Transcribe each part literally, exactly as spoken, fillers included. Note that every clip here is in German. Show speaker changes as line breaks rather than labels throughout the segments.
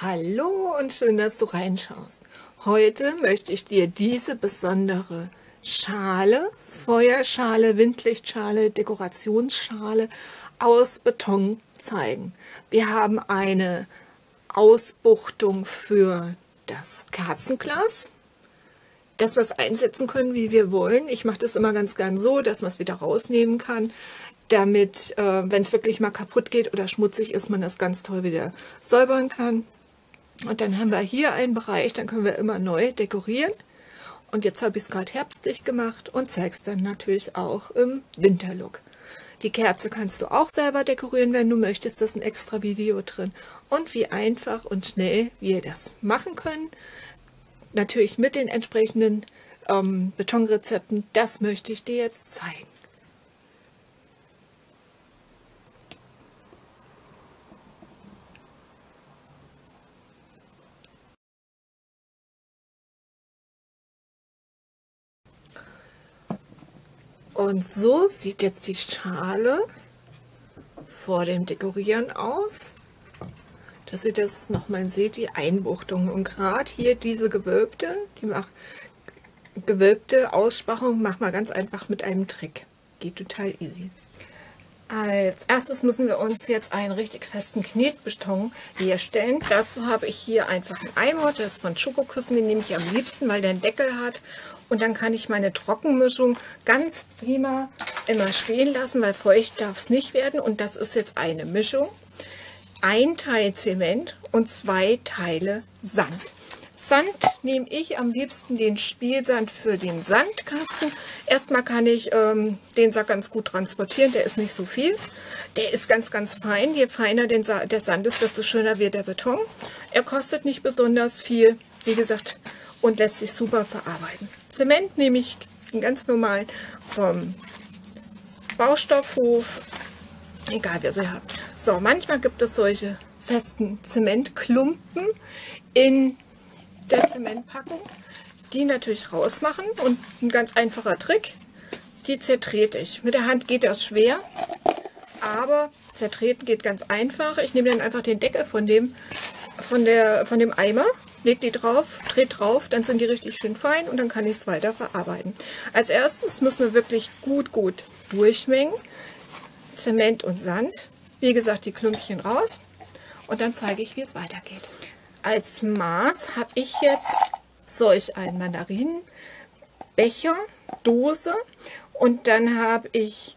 Hallo und schön, dass du reinschaust. Heute möchte ich dir diese besondere Schale, Feuerschale, Windlichtschale, Dekorationsschale aus Beton zeigen. Wir haben eine Ausbuchtung für das Kerzenglas, dass wir es einsetzen können, wie wir wollen. Ich mache das immer ganz gern so, dass man es wieder rausnehmen kann, damit, äh, wenn es wirklich mal kaputt geht oder schmutzig ist, man das ganz toll wieder säubern kann. Und dann haben wir hier einen Bereich, dann können wir immer neu dekorieren. Und jetzt habe ich es gerade herbstlich gemacht und zeige es dann natürlich auch im Winterlook. Die Kerze kannst du auch selber dekorieren, wenn du möchtest. Das ist ein extra Video drin. Und wie einfach und schnell wir das machen können. Natürlich mit den entsprechenden ähm, Betonrezepten. Das möchte ich dir jetzt zeigen. Und so sieht jetzt die Schale vor dem Dekorieren aus, dass ihr das nochmal seht, die Einbuchtung. Und gerade hier diese gewölbte, die macht gewölbte Aussparung, machen wir ganz einfach mit einem Trick. Geht total easy. Als erstes müssen wir uns jetzt einen richtig festen Knetbeton herstellen. Dazu habe ich hier einfach einen Eimer, das ist von Schokoküssen, den nehme ich am liebsten, weil der einen Deckel hat. Und dann kann ich meine Trockenmischung ganz prima immer stehen lassen, weil feucht darf es nicht werden. Und das ist jetzt eine Mischung. Ein Teil Zement und zwei Teile Sand. Sand nehme ich am liebsten den Spielsand für den Sandkasten. Erstmal kann ich ähm, den Sack ganz gut transportieren, der ist nicht so viel. Der ist ganz, ganz fein. Je feiner den Sa der Sand ist, desto schöner wird der Beton. Er kostet nicht besonders viel, wie gesagt, und lässt sich super verarbeiten. Zement nehme ich ganz normal vom Baustoffhof, egal wer sie hat. So, manchmal gibt es solche festen Zementklumpen in der Zementpackung, die natürlich rausmachen, und ein ganz einfacher Trick, die zertrete ich. Mit der Hand geht das schwer, aber zertreten geht ganz einfach. Ich nehme dann einfach den Deckel von dem, von der, von dem Eimer, lege die drauf, drehe drauf, dann sind die richtig schön fein und dann kann ich es weiter verarbeiten. Als erstes müssen wir wirklich gut, gut durchmengen. Zement und Sand. Wie gesagt, die Klümpchen raus und dann zeige ich, wie es weitergeht. Als Maß habe ich jetzt solch einen Mandarinenbecher, Dose, und dann habe ich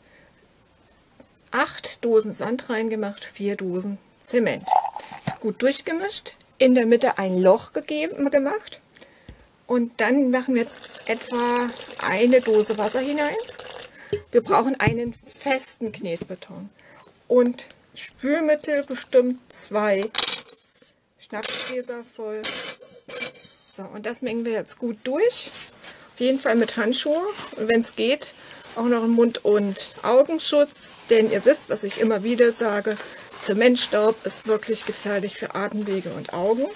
acht Dosen Sand reingemacht, vier Dosen Zement. Gut durchgemischt, in der Mitte ein Loch gegeben, gemacht, und dann machen wir jetzt etwa eine Dose Wasser hinein. Wir brauchen einen festen Knetbeton und Spülmittel bestimmt zwei Schnapsgläser voll. So, und das mengen wir jetzt gut durch. Auf jeden Fall mit Handschuhe und wenn es geht, auch noch einen Mund- und Augenschutz, denn ihr wisst, was ich immer wieder sage, Zementstaub ist wirklich gefährlich für Atemwege und Augen.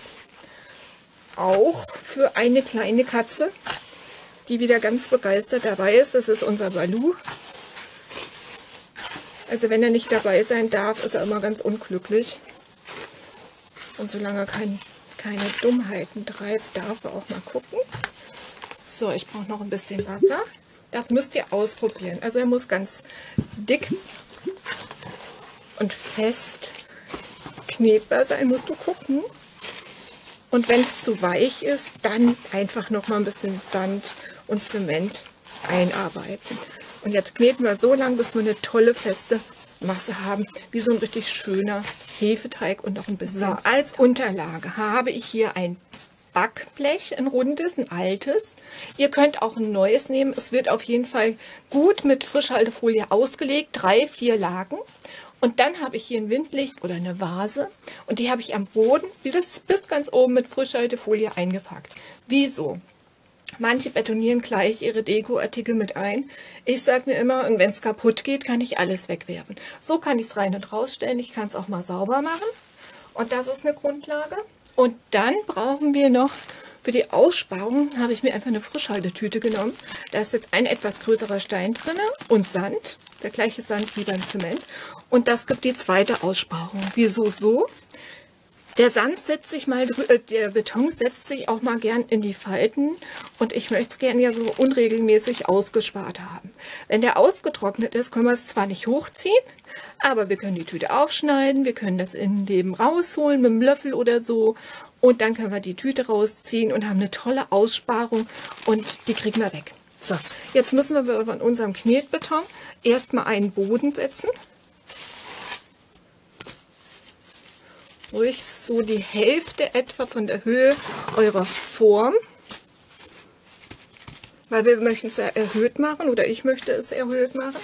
Auch für eine kleine Katze, die wieder ganz begeistert dabei ist. Das ist unser Balu. Also wenn er nicht dabei sein darf, ist er immer ganz unglücklich. Und solange er kein, keine Dummheiten treibt, darf er auch mal gucken. So, ich brauche noch ein bisschen Wasser. Das müsst ihr ausprobieren. Also er muss ganz dick und fest knetbar sein, musst du gucken. Und wenn es zu weich ist, dann einfach noch mal ein bisschen Sand und Zement einarbeiten. Und jetzt kneten wir so lange, bis wir eine tolle feste Masse haben, wie so ein richtig schöner Hefeteig und noch ein bisschen. So, als Unterlage habe ich hier ein Backblech, ein rundes, ein altes. Ihr könnt auch ein neues nehmen. Es wird auf jeden Fall gut mit Frischhaltefolie ausgelegt, drei, vier Lagen. Und dann habe ich hier ein Windlicht oder eine Vase und die habe ich am Boden bis, bis ganz oben mit Frischhaltefolie eingepackt. Wieso? Manche betonieren gleich ihre Dekoartikel mit ein. Ich sage mir immer, und wenn es kaputt geht, kann ich alles wegwerfen. So kann ich es rein und rausstellen. Ich kann es auch mal sauber machen. Und das ist eine Grundlage. Und dann brauchen wir noch, für die Aussparung habe ich mir einfach eine Frischhaltetüte genommen. Da ist jetzt ein etwas größerer Stein drin und Sand. Der gleiche Sand wie beim Zement. Und das gibt die zweite Aussparung. Wieso so? Der Sand setzt sich mal, äh, der Beton setzt sich auch mal gern in die Falten und ich möchte es gerne ja so unregelmäßig ausgespart haben. Wenn der ausgetrocknet ist, können wir es zwar nicht hochziehen, aber wir können die Tüte aufschneiden, wir können das in dem rausholen mit einem Löffel oder so und dann können wir die Tüte rausziehen und haben eine tolle Aussparung und die kriegen wir weg. So, jetzt müssen wir von unserem Knetbeton erstmal einen Boden setzen. Ruhig so die Hälfte etwa von der Höhe eurer Form, weil wir möchten es ja erhöht machen oder ich möchte es erhöht machen.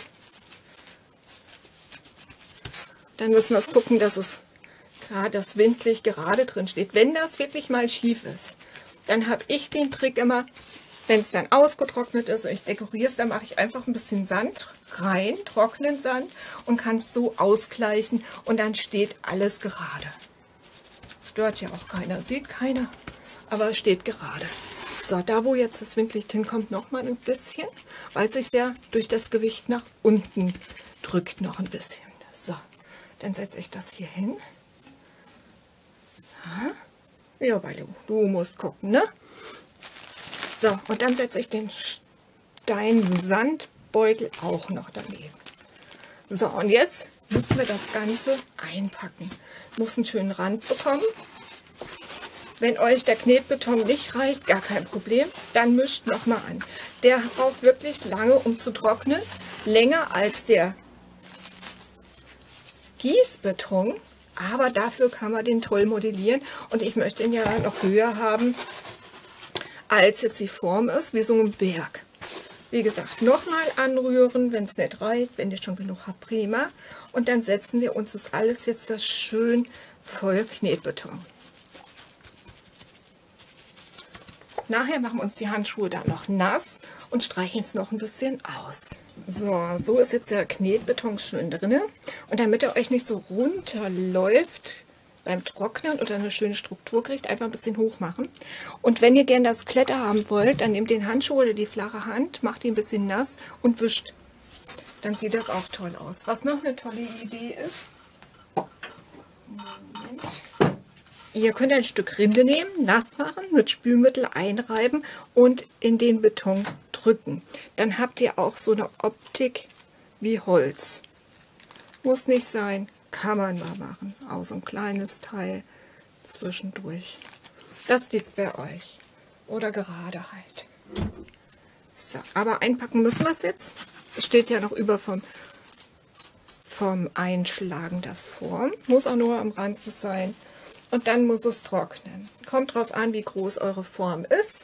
Dann müssen wir es gucken, dass es gerade das windlich gerade drin steht. Wenn das wirklich mal schief ist, dann habe ich den Trick immer, wenn es dann ausgetrocknet ist und ich dekoriere es, dann mache ich einfach ein bisschen Sand rein, trockenen Sand und kann es so ausgleichen und dann steht alles gerade. Stört ja auch keiner, sieht keiner, aber es steht gerade. So, da wo jetzt das Windlicht hinkommt, noch mal ein bisschen, weil es sich ja durch das Gewicht nach unten drückt noch ein bisschen. So, dann setze ich das hier hin. So. Ja, weil du, du musst gucken, ne? So, und dann setze ich den Stein-Sandbeutel auch noch daneben. So, und jetzt müssen wir das Ganze einpacken. Muss einen schönen Rand bekommen. Wenn euch der Knetbeton nicht reicht, gar kein Problem, dann mischt noch mal an. Der braucht wirklich lange, um zu trocknen, länger als der Gießbeton, aber dafür kann man den toll modellieren und ich möchte ihn ja noch höher haben, als jetzt die Form ist, wie so ein Berg. Wie gesagt, nochmal anrühren, wenn es nicht reicht, wenn ihr schon genug habt, prima. Und dann setzen wir uns das alles jetzt das schön voll Knetbeton. Nachher machen wir uns die Handschuhe dann noch nass und streichen es noch ein bisschen aus. So, so ist jetzt der Knetbeton schön drin. Und damit er euch nicht so runterläuft beim Trocknen oder eine schöne Struktur kriegt, einfach ein bisschen hoch machen. Und wenn ihr gerne das Kletter haben wollt, dann nehmt den Handschuh oder die flache Hand, macht die ein bisschen nass und wischt. Dann sieht das auch toll aus. Was noch eine tolle Idee ist, Moment. Ihr könnt ein Stück Rinde nehmen, nass machen, mit Spülmittel einreiben und in den Beton drücken. Dann habt ihr auch so eine Optik wie Holz. Muss nicht sein. Kann man mal machen, auch so ein kleines Teil zwischendurch. Das liegt bei euch. Oder gerade halt. So, aber einpacken müssen wir es jetzt. Es steht ja noch über vom, vom Einschlagen der Form. Muss auch nur am Rand sein. Und dann muss es trocknen. Kommt drauf an, wie groß eure Form ist.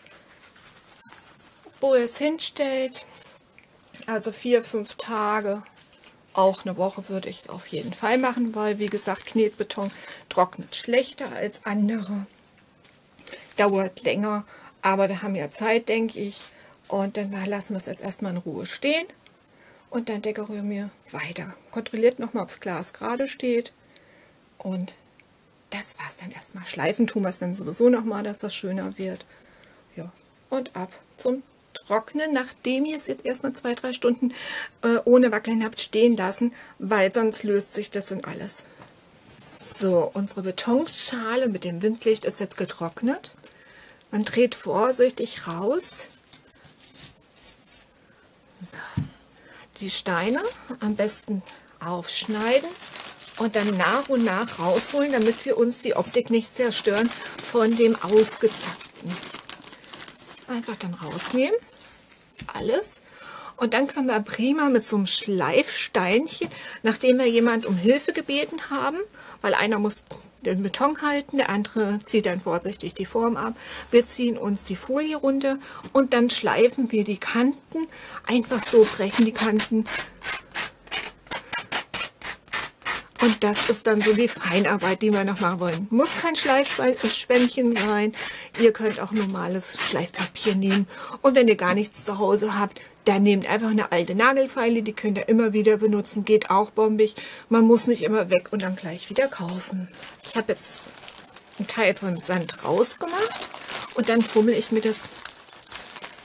Wo ihr es hinstellt. Also vier, fünf Tage. Auch eine Woche würde ich es auf jeden Fall machen, weil, wie gesagt, Knetbeton trocknet schlechter als andere. Dauert länger, aber wir haben ja Zeit, denke ich. Und dann lassen wir es jetzt erstmal in Ruhe stehen. Und dann dekorieren wir weiter. Kontrolliert nochmal, ob das Glas gerade steht. Und das war's dann erstmal. Schleifen tun wir es dann sowieso nochmal, dass das schöner wird. Ja, und ab zum Trocknen, nachdem ihr es jetzt erstmal zwei, drei Stunden äh, ohne Wackeln habt stehen lassen, weil sonst löst sich das in alles. So, unsere Betonschale mit dem Windlicht ist jetzt getrocknet. Man dreht vorsichtig raus. So. Die Steine am besten aufschneiden und dann nach und nach rausholen, damit wir uns die Optik nicht zerstören von dem Ausgezackten. Einfach dann rausnehmen, alles. Und dann können wir prima mit so einem Schleifsteinchen, nachdem wir jemand um Hilfe gebeten haben, weil einer muss den Beton halten, der andere zieht dann vorsichtig die Form ab. Wir ziehen uns die Folie runter und dann schleifen wir die Kanten, einfach so brechen die Kanten. Und das ist dann so die Feinarbeit, die wir noch machen wollen. Muss kein Schleifschwämmchen sein. Ihr könnt auch normales Schleifpapier nehmen. Und wenn ihr gar nichts zu Hause habt, dann nehmt einfach eine alte Nagelfeile. Die könnt ihr immer wieder benutzen. Geht auch bombig. Man muss nicht immer weg und dann gleich wieder kaufen. Ich habe jetzt einen Teil vom Sand rausgemacht. Und dann fummel ich mir das,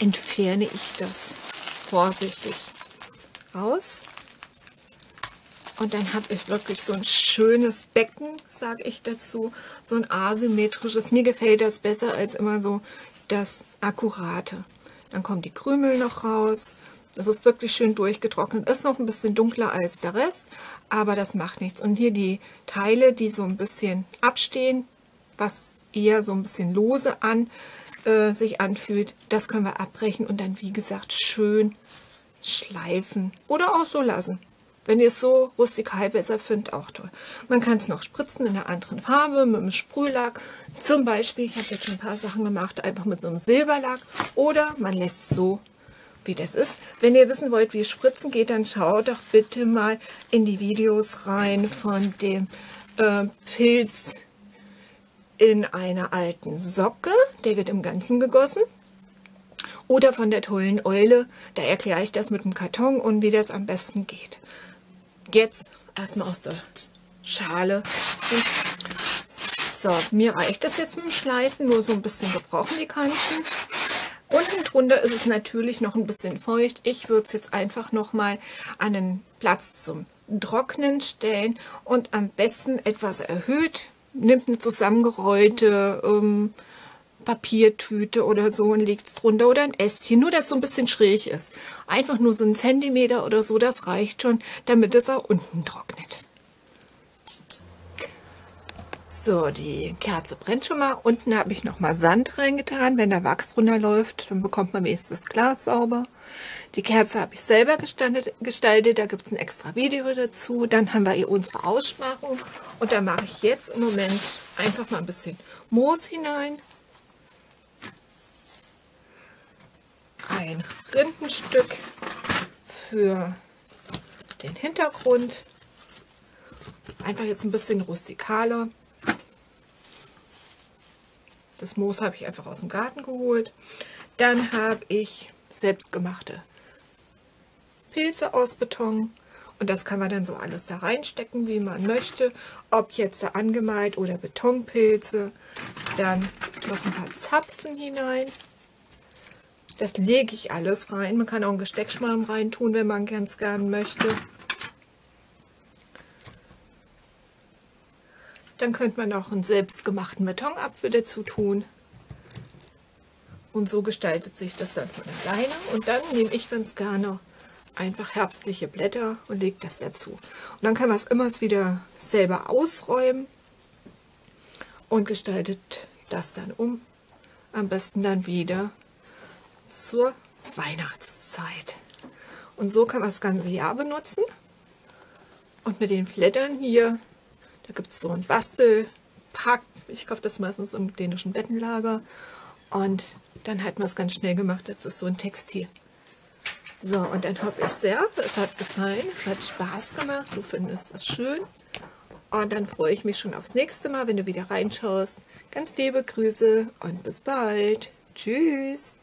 entferne ich das vorsichtig raus. Und dann habe ich wirklich so ein schönes Becken, sage ich dazu. So ein asymmetrisches. Mir gefällt das besser als immer so das Akkurate. Dann kommen die Krümel noch raus. Das ist wirklich schön durchgetrocknet. Ist noch ein bisschen dunkler als der Rest, aber das macht nichts. Und hier die Teile, die so ein bisschen abstehen, was eher so ein bisschen lose an äh, sich anfühlt, das können wir abbrechen und dann, wie gesagt, schön schleifen oder auch so lassen. Wenn ihr es so rustikal besser findet, auch toll. Man kann es noch spritzen in einer anderen Farbe, mit einem Sprühlack. Zum Beispiel, ich habe jetzt schon ein paar Sachen gemacht, einfach mit so einem Silberlack. Oder man lässt so, wie das ist. Wenn ihr wissen wollt, wie Spritzen geht, dann schaut doch bitte mal in die Videos rein von dem äh, Pilz in einer alten Socke. Der wird im Ganzen gegossen. Oder von der tollen Eule. Da erkläre ich das mit dem Karton und wie das am besten geht. Jetzt erstmal aus der Schale. So, mir reicht das jetzt mit dem Schleifen, nur so ein bisschen gebrochen die Kanten. Unten drunter ist es natürlich noch ein bisschen feucht. Ich würde es jetzt einfach noch mal an einen Platz zum Trocknen stellen und am besten etwas erhöht. Nimmt eine zusammengerollte ähm, Papiertüte oder so und legt es drunter oder ein Ästchen, nur dass es so ein bisschen schräg ist. Einfach nur so einen Zentimeter oder so, das reicht schon, damit es auch unten trocknet. So, die Kerze brennt schon mal. Unten habe ich noch mal Sand reingetan. Wenn da Wachs drunter läuft, dann bekommt man wenigstens das Glas sauber. Die Kerze habe ich selber gestaltet, da gibt es ein extra Video dazu. Dann haben wir hier unsere Aussparung und da mache ich jetzt im Moment einfach mal ein bisschen Moos hinein. Ein Rindenstück für den Hintergrund. Einfach jetzt ein bisschen rustikaler. Das Moos habe ich einfach aus dem Garten geholt. Dann habe ich selbstgemachte Pilze aus Beton. Und das kann man dann so alles da reinstecken, wie man möchte. Ob jetzt da angemalt oder Betonpilze. Dann noch ein paar Zapfen hinein. Das lege ich alles rein. Man kann auch einen Gesteckschmalm rein tun, wenn man ganz gern möchte. Dann könnte man auch einen selbstgemachten Betonapfel dazu tun. Und so gestaltet sich das dann von alleine. Und dann nehme ich ganz gerne einfach herbstliche Blätter und lege das dazu. Und dann kann man es immer wieder selber ausräumen und gestaltet das dann um. Am besten dann wieder zur Weihnachtszeit. Und so kann man das ganze Jahr benutzen. Und mit den Blättern hier, da gibt es so einen Bastelpack. Ich kaufe das meistens im dänischen Bettenlager. Und dann hat man es ganz schnell gemacht. Das ist so ein Textil. So, und dann hoffe ich sehr, es hat gefallen, es hat Spaß gemacht. Du findest es schön. Und dann freue ich mich schon aufs nächste Mal, wenn du wieder reinschaust. Ganz liebe Grüße und bis bald. Tschüss.